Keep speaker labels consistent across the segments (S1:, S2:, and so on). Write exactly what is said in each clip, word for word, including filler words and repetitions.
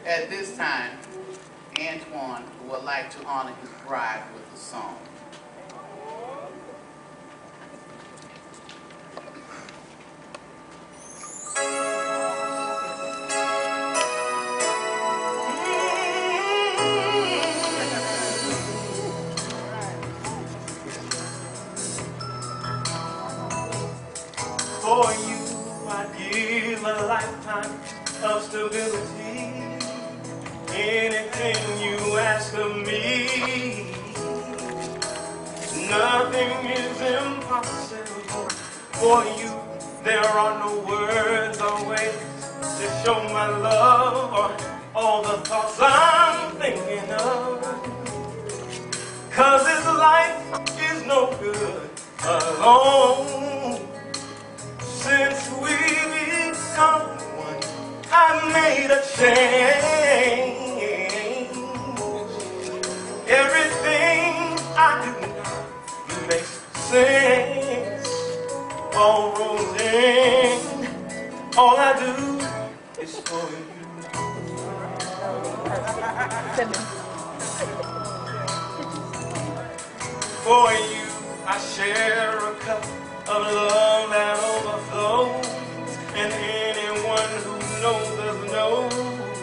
S1: At this time, Antoine would like to honor his bride with a song.
S2: For you, I give a lifetime of stability. Anything you ask of me, nothing is impossible. For you, there are no words or ways to show my love or all the thoughts I'm thinking of. Cause this life is no good alone. Since we become one, I made a change. Everything I do now makes sense. All roads end. All I do is for you. For you, I share a cup of love that overflows, and anyone who knows us knows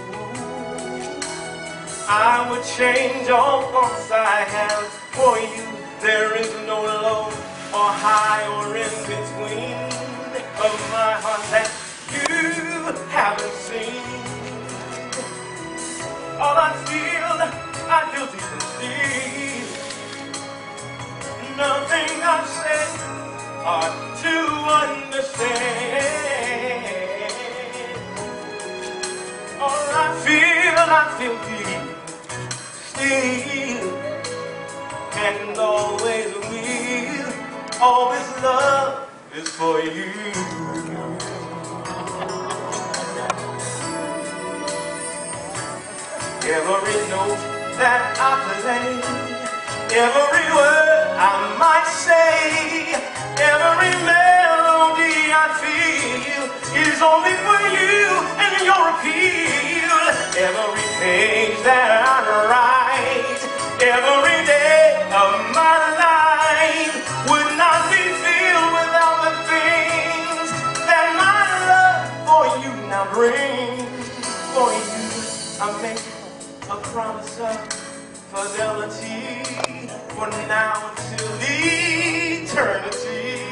S2: I would change all thoughts I have for you. There is no low or high or in between of my heart that you haven't seen. All I feel, I feel deep indeed. Nothing I've said hard to understand. All I feel, I feel deep still, and always will. All this love is for you. Every note that I play, every word I might say, every melody I feel is only for you and your appeal. Every page that I write, every day of my life would not be filled without the things that my love for you now brings. For you, I make a promise of fidelity for now until eternity.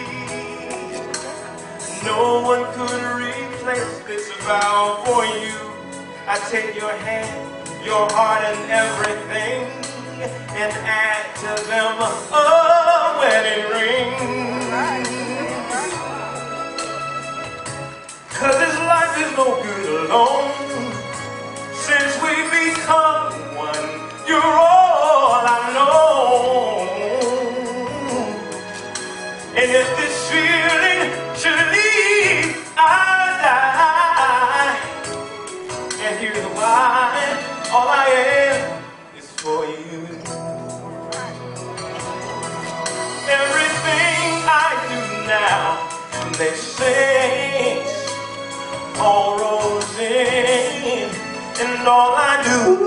S2: No one could replace this vow for you. I take your hand, your heart and everything, and add to them a wedding ring. Cause this life is no good alone. Since we become one, you're all I know. And if this feeling should leave, I die. And here's why: all I am is for you. Everything I do now makes sense. All roads end, and all I do